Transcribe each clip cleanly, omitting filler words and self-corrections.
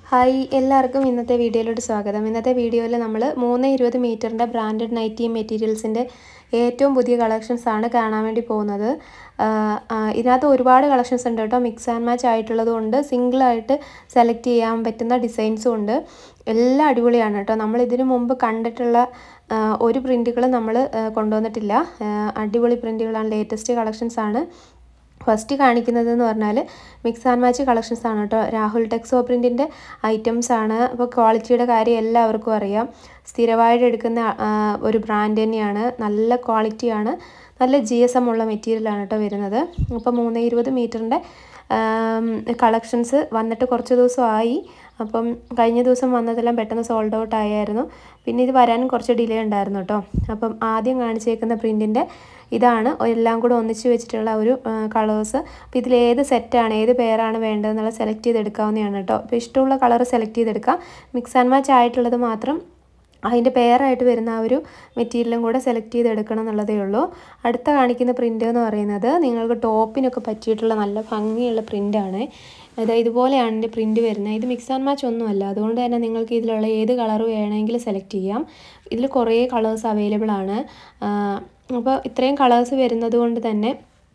Hi എല്ലാവർക്കും ഇന്നത്തെ വീഡിയോയിലോട്ട് സ്വാഗതം. ഇന്നത്തെ വീഡിയോയിൽ നമ്മൾ 320 മീറ്ററിൻ്റെ ബ്രാൻഡഡ് നൈറ്റി മെറ്റീരിയൽസിൻ്റെ ഏറ്റവും പുതിയ കളക്ഷൻസ് ആണ് കാണാൻ വേണ്ടി പോകുന്നത്. ഇതിനകത്ത് ഒരുപാട് കളക്ഷൻസ് ഉണ്ട് കേട്ടോ. മിക്സ് ആൻഡ് മാച്ച് ആയിട്ടുള്ളതുകൊണ്ട് സിംഗിളായിട്ട് സെലക്ട് ചെയ്യാൻ പറ്റുന്ന ഡിസൈൻസും ഉണ്ട്. എല്ലാം അടിപൊളിയാണ് കേട്ടോ. നമ്മൾ ഇതിനു മുമ്പ് കണ്ടിട്ടുള്ള ഒരു പ്രിൻറ്റുകൾ നമ്മൾ കൊണ്ടുവന്നിട്ടില്ല. അടിപൊളി പ്രിൻറ്റുകളാണ്, ലേറ്റസ്റ്റ് കളക്ഷൻസ് ആണ്. ഫസ്റ്റ് കാണിക്കുന്നതെന്ന് പറഞ്ഞാൽ മിക്സ് ആൻഡ് മാച്ച് കളക്ഷൻസ് ആണ് കേട്ടോ. രാഹുൽ ടെക്സോ പ്രിൻറ്റിൻ്റെ ഐറ്റംസ് ആണ്. അപ്പോൾ ക്വാളിറ്റിയുടെ കാര്യം എല്ലാവർക്കും അറിയാം. സ്ഥിരമായിട്ട് എടുക്കുന്ന ഒരു ബ്രാൻഡ് തന്നെയാണ്. നല്ല ക്വാളിറ്റിയാണ്, നല്ല GSM ഉള്ള മെറ്റീരിയലാണ് കേട്ടോ വരുന്നത്. അപ്പോൾ 320 മീറ്ററിൻ്റെ കളക്ഷൻസ് വന്നിട്ട് കുറച്ച് ദിവസമായി. അപ്പം കഴിഞ്ഞ ദിവസം വന്നതെല്ലാം പെട്ടെന്ന് സോൾഡ് ഔട്ട് ആയായിരുന്നു. പിന്നെ ഇത് വരാനും കുറച്ച് ഡിലേ ഉണ്ടായിരുന്നു കേട്ടോ. അപ്പം ആദ്യം കാണിച്ചേക്കുന്ന പ്രിൻറ്റിൻ്റെ ഇതാണ് എല്ലാം കൂടെ ഒന്നിച്ച് വെച്ചിട്ടുള്ള ഒരു കളേഴ്സ്. അപ്പോൾ ഇതിലേത് സെറ്റാണ്, ഏത് പെയറാണ് വേണ്ടതെന്നുള്ള സെലക്ട് ചെയ്തെടുക്കാവുന്നതാണ് കേട്ടോ. അപ്പോൾ ഇഷ്ടമുള്ള കളർ സെലക്ട് ചെയ്തെടുക്കാം. മിക്സ് ആൻഡ് മാച്ച് ആയിട്ടുള്ളത് മാത്രം അതിൻ്റെ പെയറായിട്ട് വരുന്ന ആ ഒരു മെറ്റീരിയലും കൂടെ സെലക്ട് ചെയ്തെടുക്കണം എന്നുള്ളതേ ഉള്ളൂ. അടുത്ത കാണിക്കുന്ന പ്രിൻ്റ് എന്ന് പറയുന്നത് നിങ്ങൾക്ക് ടോപ്പിനൊക്കെ പറ്റിയിട്ടുള്ള നല്ല ഭംഗിയുള്ള പ്രിൻ്റാണ്. അതായത് ഇതുപോലെയാണ് എൻ്റെ പ്രിൻറ്റ് വരുന്നത്. ഇത് മിക്സ് ആൻഡ് മാച്ച് ഒന്നുമല്ല, അതുകൊണ്ട് തന്നെ നിങ്ങൾക്ക് ഇതിലുള്ള ഏത് കളർ വേണമെങ്കിലും സെലക്ട് ചെയ്യാം. ഇതിൽ കുറേ കളേഴ്സ് അവൈലബിൾ ആണ്. അപ്പോൾ ഇത്രയും കളേഴ്സ് വരുന്നത് കൊണ്ട് തന്നെ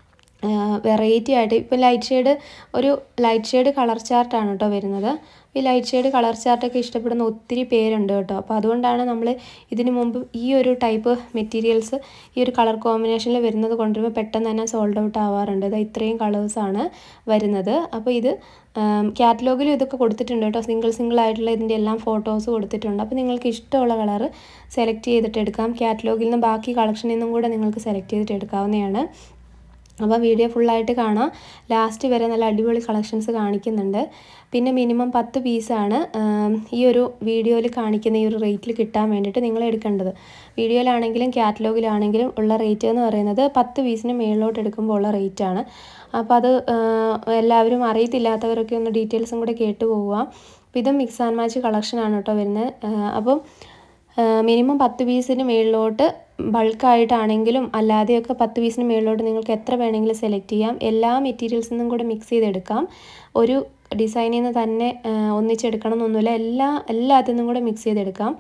വെറൈറ്റി ആയിട്ട് ഇപ്പോൾ ഒരു ലൈറ്റ് ഷെയ്ഡ് കളർ ചാർട്ടാണ് കേട്ടോ വരുന്നത്. ഈ ലൈറ്റ് ഷെയ്ഡ് കളർ ചാർട്ടൊക്കെ ഇഷ്ടപ്പെടുന്ന ഒത്തിരി പേരുണ്ട് കേട്ടോ. അപ്പോൾ അതുകൊണ്ടാണ് നമ്മൾ ഇതിനു മുമ്പ് ഈ ഒരു ടൈപ്പ് മെറ്റീരിയൽസ് ഈ ഒരു കളർ കോമ്പിനേഷനിൽ വരുന്നത് കൊണ്ടുവരുമ്പോൾ പെട്ടെന്ന് തന്നെ സോൾഡ് ഔട്ട് ആവാറുണ്ട്. ഇത് ഇത്രയും കളേഴ്സാണ് വരുന്നത്. അപ്പോൾ ഇത് കാറ്റലോഗിലും ഇതൊക്കെ കൊടുത്തിട്ടുണ്ട് കേട്ടോ. സിംഗിൾ ആയിട്ടുള്ള ഇതിൻ്റെ എല്ലാം ഫോട്ടോസ് കൊടുത്തിട്ടുണ്ട്. അപ്പോൾ നിങ്ങൾക്ക് ഇഷ്ടമുള്ള കളർ സെലക്ട് ചെയ്തിട്ട് എടുക്കാം. കാറ്റലോഗിൽ നിന്ന് ബാക്കി കളക്ഷനിൽ നിന്നും കൂടെ നിങ്ങൾക്ക് സെലക്ട് ചെയ്തിട്ട് എടുക്കാവുന്നതാണ്. അപ്പോൾ വീഡിയോ ഫുള്ളായിട്ട് കാണാം. ലാസ്റ്റ് വരെ നല്ല അടിപൊളി കളക്ഷൻസ് കാണിക്കുന്നുണ്ട്. പിന്നെ മിനിമം 10 പീസാണ് ഈ ഒരു വീഡിയോയിൽ കാണിക്കുന്ന ഈ ഒരു റേറ്റിൽ കിട്ടാൻ വേണ്ടിയിട്ട് നിങ്ങൾ എടുക്കേണ്ടത്. വീഡിയോയിലാണെങ്കിലും കാറ്റലോഗിലാണെങ്കിലും ഉള്ള റേറ്റ് എന്ന് പറയുന്നത് 10 പീസിന് മേളിലോട്ട് എടുക്കുമ്പോൾ ഉള്ള റേറ്റാണ്. അപ്പോൾ അത് എല്ലാവരും അറിയത്തില്ലാത്തവരൊക്കെ ഒന്ന് ഡീറ്റെയിൽസും കൂടെ കേട്ട് പോവുക. അപ്പോൾ ഇതും മിക്സ് ആൻഡ് മാച്ച് കളക്ഷനാണ് കേട്ടോ വരുന്നത്. അപ്പം മിനിമം 10 പീസിന് മേളിലോട്ട് ബൾക്കായിട്ടാണെങ്കിലും അല്ലാതെയൊക്കെ 10 പീസിന് മേളിലോട്ട് നിങ്ങൾക്ക് എത്ര വേണമെങ്കിലും സെലക്ട് ചെയ്യാം. എല്ലാ മെറ്റീരിയൽസിൽ നിന്നും കൂടെ മിക്സ് ചെയ്തെടുക്കാം. ഒരു ഡിസൈനിൽ നിന്ന് തന്നെ ഒന്നിച്ചെടുക്കണം എന്നൊന്നുമില്ല. എല്ലാത്തിൽ നിന്നും കൂടെ മിക്സ് ചെയ്തെടുക്കാം.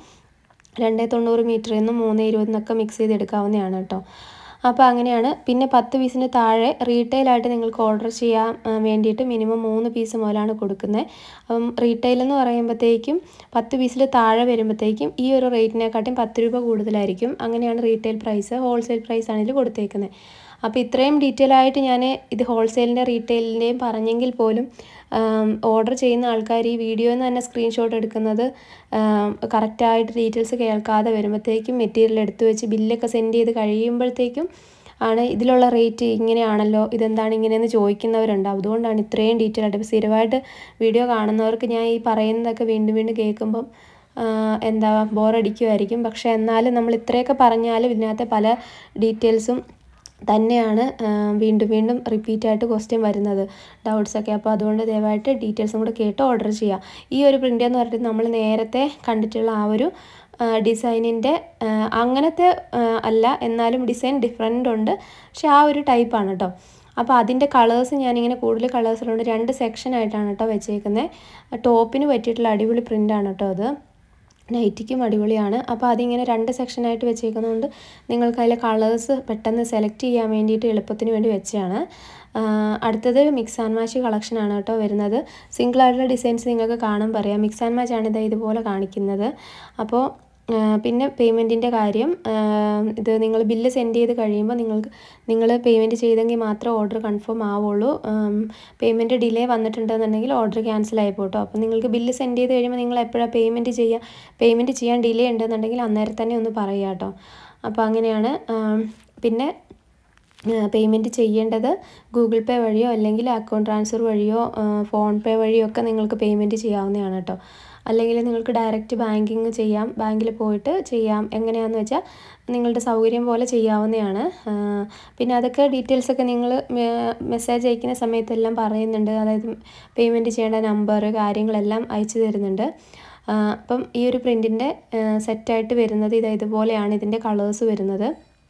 290 മീറ്ററിൽ നിന്നും 320 എന്നൊക്കെ മിക്സ് ചെയ്തെടുക്കാവുന്നതാണ് കേട്ടോ. അപ്പോൾ അങ്ങനെയാണ്. പിന്നെ 10 പീസിന് താഴെ റീറ്റെയിലായിട്ട് നിങ്ങൾക്ക് ഓർഡർ ചെയ്യാൻ വേണ്ടിയിട്ട് മിനിമം 3 പീസ് മുതലാണ് കൊടുക്കുന്നത്. അപ്പം റീറ്റെയിൽ എന്ന് പറയുമ്പോഴത്തേക്കും 10 പീസിൽ താഴെ വരുമ്പോഴത്തേക്കും ഈ ഒരു റേറ്റിനെക്കാട്ടും 10 രൂപ കൂടുതലായിരിക്കും. അങ്ങനെയാണ് റീറ്റെയിൽ പ്രൈസ്. ഹോൾസെയിൽ പ്രൈസാണ് ഇതിൽ കൊടുത്തേക്കുന്നത്. അപ്പോൾ ഇത്രയും ഡീറ്റെയിൽ ആയിട്ട് ഞാൻ ഇത് ഹോൾസെയിലിൻ്റെ റീറ്റെയിലിൻ്റെയും പറഞ്ഞെങ്കിൽ പോലും ഓർഡർ ചെയ്യുന്ന ആൾക്കാർ ഈ വീഡിയോയിൽ നിന്ന് തന്നെ സ്ക്രീൻഷോട്ട് എടുക്കുന്നത് കറക്റ്റായിട്ട് ഡീറ്റെയിൽസ് കേൾക്കാതെ വരുമ്പോഴത്തേക്കും മെറ്റീരിയൽ എടുത്തു വെച്ച് ബില്ലൊക്കെ സെൻഡ് ചെയ്ത് കഴിയുമ്പോഴത്തേക്കും ആണ് ഇതിലുള്ള റേറ്റ് ഇങ്ങനെയാണല്ലോ, ഇതെന്താണ് ഇങ്ങനെയെന്ന് ചോദിക്കുന്നവരുണ്ട്. അതുകൊണ്ടാണ് ഇത്രയും ഡീറ്റെയിൽ ആയിട്ട്. ഇപ്പോൾ സ്ഥിരമായിട്ട് വീഡിയോ കാണുന്നവർക്ക് ഞാൻ ഈ പറയുന്നതൊക്കെ വീണ്ടും വീണ്ടും കേൾക്കുമ്പം ബോറടിക്കുമായിരിക്കും. പക്ഷേ എന്നാലും നമ്മൾ ഇത്രയൊക്കെ പറഞ്ഞാലും ഇതിനകത്തെ പല ഡീറ്റെയിൽസും തന്നെയാണ് വീണ്ടും റിപ്പീറ്റായിട്ട് ക്വസ്റ്റ്യൻ വരുന്നത്, ഡൗട്ട്സൊക്കെ. അപ്പോൾ അതുകൊണ്ട് ദയവായിട്ട് ഡീറ്റെയിൽസും കൂടെ കേട്ട് ഓർഡർ ചെയ്യുക. ഈ ഒരു പ്രിൻ്റ് എന്ന് പറഞ്ഞിട്ട് നമ്മൾ നേരത്തെ കണ്ടിട്ടുള്ള ആ ഒരു ഡിസൈനിൻ്റെ അങ്ങനത്തെ അല്ല, എന്നാലും ഡിസൈൻ ഡിഫറെൻ്റ് ഉണ്ട്. പക്ഷെ ആ ഒരു ടൈപ്പാണ് കേട്ടോ. അപ്പോൾ അതിൻ്റെ കളേഴ്സ് ഞാനിങ്ങനെ കൂടുതൽ കളേഴ്സിലുണ്ട്. 2 സെക്ഷനായിട്ടാണ് കേട്ടോ വെച്ചേക്കുന്നത്. ടോപ്പിന് പറ്റിയിട്ടുള്ള അടിപൊളി പ്രിൻ്റാണ് കേട്ടോ അത്. നൈറ്റിക്കും അടിപൊളിയാണ്. അപ്പോൾ അതിങ്ങനെ 2 സെക്ഷനായിട്ട് വെച്ചേക്കുന്നതുകൊണ്ട് നിങ്ങൾക്ക് അതിലെ കളേഴ്സ് പെട്ടെന്ന് സെലക്ട് ചെയ്യാൻ വേണ്ടിയിട്ട് എളുപ്പത്തിന് വേണ്ടി വെച്ചതാണ്. അടുത്തത് മിക്സ് ആൻഡ് മാച്ച് കളക്ഷനാണ് കേട്ടോ വരുന്നത്. സിംഗിളായിട്ടുള്ള ഡിസൈൻസ് നിങ്ങൾക്ക് കാണാൻ പറയാം. മിക്സ് ആൻഡ് മാച്ച് ആണ് ഇതുപോലെ കാണിക്കുന്നത്. അപ്പോൾ പിന്നെ പേയ്മെൻറ്റിൻ്റെ കാര്യം, ഇത് നിങ്ങൾ ബില്ല് സെൻഡ് ചെയ്ത് കഴിയുമ്പോൾ നിങ്ങൾ പേയ്മെൻറ്റ് ചെയ്തെങ്കിൽ മാത്രമേ ഓർഡർ കൺഫേം ആവുള്ളൂ. പേയ്മെൻറ്റ് ഡിലേ വന്നിട്ടുണ്ടെന്നുണ്ടെങ്കിൽ ഓർഡർ ക്യാൻസൽ ആയി പോട്ടോ. അപ്പോൾ നിങ്ങൾക്ക് ബില്ല് സെൻഡ് ചെയ്ത് കഴിയുമ്പോൾ നിങ്ങൾ എപ്പോഴാണ് പേയ്മെൻറ്റ് ചെയ്യാൻ ഡിലേ ഉണ്ടെന്നുണ്ടെങ്കിൽ അന്നേരം തന്നെ ഒന്ന് പറയുക കേട്ടോ. അപ്പോൾ അങ്ങനെയാണ്. പിന്നെ പേയ്മെൻറ്റ് ചെയ്യേണ്ടത് ഗൂഗിൾ പേ വഴിയോ അല്ലെങ്കിൽ അക്കൗണ്ട് ട്രാൻസ്ഫർ വഴിയോ ഫോൺ പേ വഴിയോ ഒക്കെ നിങ്ങൾക്ക് പേയ്മെൻറ്റ് ചെയ്യാവുന്നതാണ് കേട്ടോ. അല്ലെങ്കിൽ നിങ്ങൾക്ക് ഡയറക്റ്റ് ബാങ്കിങ് ചെയ്യാം, ബാങ്കിൽ പോയിട്ട് ചെയ്യാം. എങ്ങനെയാണെന്ന് വെച്ചാൽ നിങ്ങളുടെ സൗകര്യം പോലെ ചെയ്യാവുന്നതാണ്. പിന്നെ അതൊക്കെ ഡീറ്റെയിൽസൊക്കെ നിങ്ങൾ മെസ്സേജ് അയക്കുന്ന സമയത്തെല്ലാം പറയുന്നുണ്ട്. അതായത് പേയ്മെൻറ്റ് ചെയ്യേണ്ട നമ്പർ കാര്യങ്ങളെല്ലാം അയച്ചു തരുന്നുണ്ട്. അപ്പം ഈ ഒരു പ്രിൻറ്റിൻ്റെ സെറ്റായിട്ട് വരുന്നത് ഇതുപോലെയാണ് ഇതിൻ്റെ കളേഴ്സ് വരുന്നത്.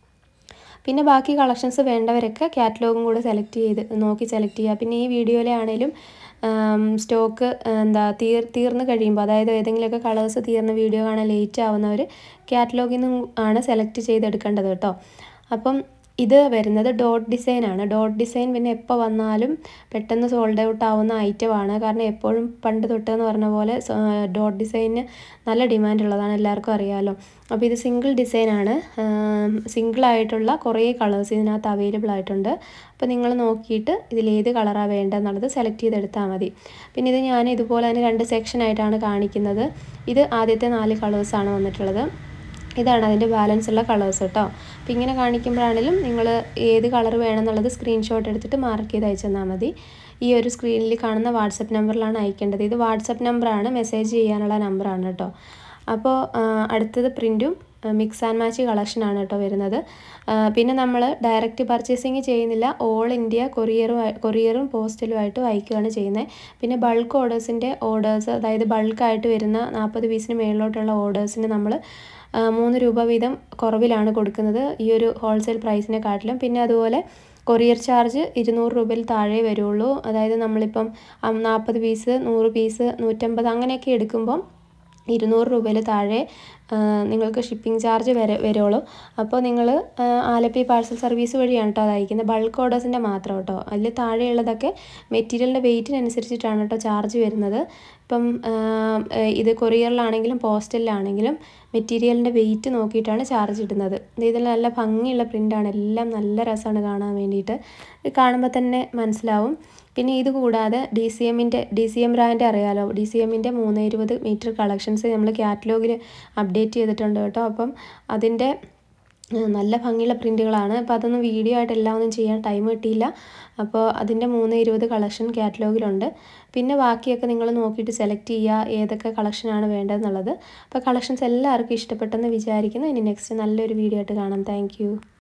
പിന്നെ ബാക്കി കളക്ഷൻസ് വേണ്ടവരൊക്കെ കാറ്റലോഗും കൂടെ നോക്കി സെലക്ട് ചെയ്യുക. പിന്നെ ഈ വീഡിയോയിലെ ആണെങ്കിലും സ്റ്റോക്ക് എന്താ തീർന്ന് കഴിയുമ്പോൾ, അതായത് ഏതെങ്കിലുമൊക്കെ കളേഴ്സ് തീർന്ന് വീഡിയോ കാണാൻ ലേറ്റ് ആവുന്നവർ കാറ്റലോഗിൽ നിന്ന് ആണ് സെലക്ട് ചെയ്തെടുക്കേണ്ടത് കേട്ടോ. അപ്പം ഇത് വരുന്നത് ഡോട്ട് ഡിസൈനാണ്. ഡോട്ട് ഡിസൈൻ പിന്നെ എപ്പോൾ വന്നാലും പെട്ടെന്ന് സോൾഡ് ഔട്ട് ആവുന്ന ഐറ്റമാണ്. കാരണം എപ്പോഴും പണ്ട് തൊട്ടെന്ന് പറഞ്ഞ പോലെ ഡോട്ട് ഡിസൈനിന് നല്ല ഡിമാൻഡ് ഉള്ളതാണ്, എല്ലാവർക്കും അറിയാമല്ലോ. അപ്പോൾ ഇത് സിംഗിൾ ഡിസൈനാണ്. സിംഗിളായിട്ടുള്ള കുറേ കളേഴ്സ് ഇതിനകത്ത് അവൈലബിൾ ആയിട്ടുണ്ട്. അപ്പോൾ നിങ്ങൾ നോക്കിയിട്ട് ഇതിലേത് കളറാണ് വേണ്ടതെന്നുള്ളത് സെലക്ട് ചെയ്തെടുത്താൽ മതി. പിന്നെ ഇത് ഞാൻ ഇതുപോലെ തന്നെ 2 സെക്ഷനായിട്ടാണ് കാണിക്കുന്നത്. ഇത് ആദ്യത്തെ 4 കളേഴ്സാണ് വന്നിട്ടുള്ളത്. ഇതാണ് അതിൻ്റെ ബാലൻസ് ഉള്ള കളേഴ്സ് കേട്ടോ. അപ്പോൾ ഇങ്ങനെ കാണിക്കുമ്പോഴാണെങ്കിലും നിങ്ങൾ ഏത് കളർ വേണമെന്നുള്ളത് സ്ക്രീൻഷോട്ട് എടുത്തിട്ട് മാർക്ക് ചെയ്ത് അയച്ചു തന്നാൽ മതി. ഈ ഒരു സ്ക്രീനിൽ കാണുന്ന വാട്സപ്പ് നമ്പറിലാണ് അയക്കേണ്ടത്. ഇത് വാട്സപ്പ് നമ്പറാണ്, മെസ്സേജ് ചെയ്യാനുള്ള നമ്പറാണ് കേട്ടോ. അപ്പോൾ അടുത്തത് പ്രിൻറ്റും മിക്സ് ആൻഡ് മാച്ച് കളക്ഷനാണ് കേട്ടോ വരുന്നത്. പിന്നെ നമ്മൾ ഡയറക്റ്റ് പർച്ചേസിങ് ചെയ്യുന്നില്ല, ഓൾ ഇന്ത്യ കൊറിയറും പോസ്റ്റലുമായിട്ട് അയക്കുകയാണ് ചെയ്യുന്നത്. പിന്നെ ബൾക്ക് ഓർഡേഴ്സ്, അതായത് ബൾക്കായിട്ട് വരുന്ന 40 പീസിന് മേളിലോട്ടുള്ള ഓർഡേഴ്സിന് നമ്മൾ 3 രൂപ വീതം കുറവിലാണ് കൊടുക്കുന്നത് ഈ ഒരു ഹോൾസെയിൽ പ്രൈസിനെക്കാട്ടിലും. പിന്നെ അതുപോലെ കൊറിയർ ചാർജ് 200 രൂപയിൽ താഴെ വരുള്ളൂ. അതായത് നമ്മളിപ്പം 40 പീസ് 100 പീസ് 150 അങ്ങനെയൊക്കെ എടുക്കുമ്പം 200 രൂപയിൽ താഴെ നിങ്ങൾക്ക് ഷിപ്പിംഗ് ചാർജ് വരുള്ളൂ. അപ്പോൾ നിങ്ങൾ ആലപ്പി പാഴ്സൽ സർവീസ് വഴിയാണ് കേട്ടോ അത് അയക്കുന്നത്. ബൾക്ക് ഓർഡേഴ്സിൻ്റെ മാത്രം കേട്ടോ. അതിൽ താഴെയുള്ളതൊക്കെ മെറ്റീരിയലിൻ്റെ വെയിറ്റിനനുസരിച്ചിട്ടാണ് കേട്ടോ ചാർജ് വരുന്നത്. ഇപ്പം ഇത് കൊറിയറിലാണെങ്കിലും പോസ്റ്റലിലാണെങ്കിലും മെറ്റീരിയലിൻ്റെ വെയിറ്റ് നോക്കിയിട്ടാണ് ചാർജ് ഇടുന്നത്. ഇതിൽ നല്ല ഭംഗിയുള്ള പ്രിൻ്റാണ്, എല്ലാം നല്ല രസമാണ് കാണാൻ വേണ്ടിയിട്ട്, കാണുമ്പോൾ തന്നെ മനസ്സിലാവും. പിന്നെ ഇത് കൂടാതെ DCM ബ്രാൻഡ് അറിയാലോ, DCMൻ്റെ 320 മീറ്റർ കളക്ഷൻസ് നമ്മൾ കാറ്റലോഗിൽ അപ്ഡേറ്റ് ചെയ്തിട്ടുണ്ട് കേട്ടോ. അപ്പം അതിൻ്റെ നല്ല ഭംഗിയുള്ള പ്രിൻറ്റുകളാണ്. അപ്പോൾ അതൊന്നും വീഡിയോ ആയിട്ട് എല്ലാം ഒന്നും ചെയ്യാൻ ടൈം കിട്ടിയില്ല. അപ്പോൾ അതിൻ്റെ 320 കളക്ഷൻ കാറ്റലോഗിലുണ്ട്. പിന്നെ ബാക്കിയൊക്കെ നിങ്ങൾ നോക്കിയിട്ട് സെലക്ട് ചെയ്യുക ഏതൊക്കെ കളക്ഷനാണ് വേണ്ടതെന്നുള്ളത്. അപ്പോൾ കളക്ഷൻസ് എല്ലാവർക്കും ഇഷ്ടപ്പെട്ടെന്ന് വിചാരിക്കുന്നു. ഇനി നെക്സ്റ്റ് നല്ലൊരു വീഡിയോ ആയിട്ട് കാണാം. താങ്ക്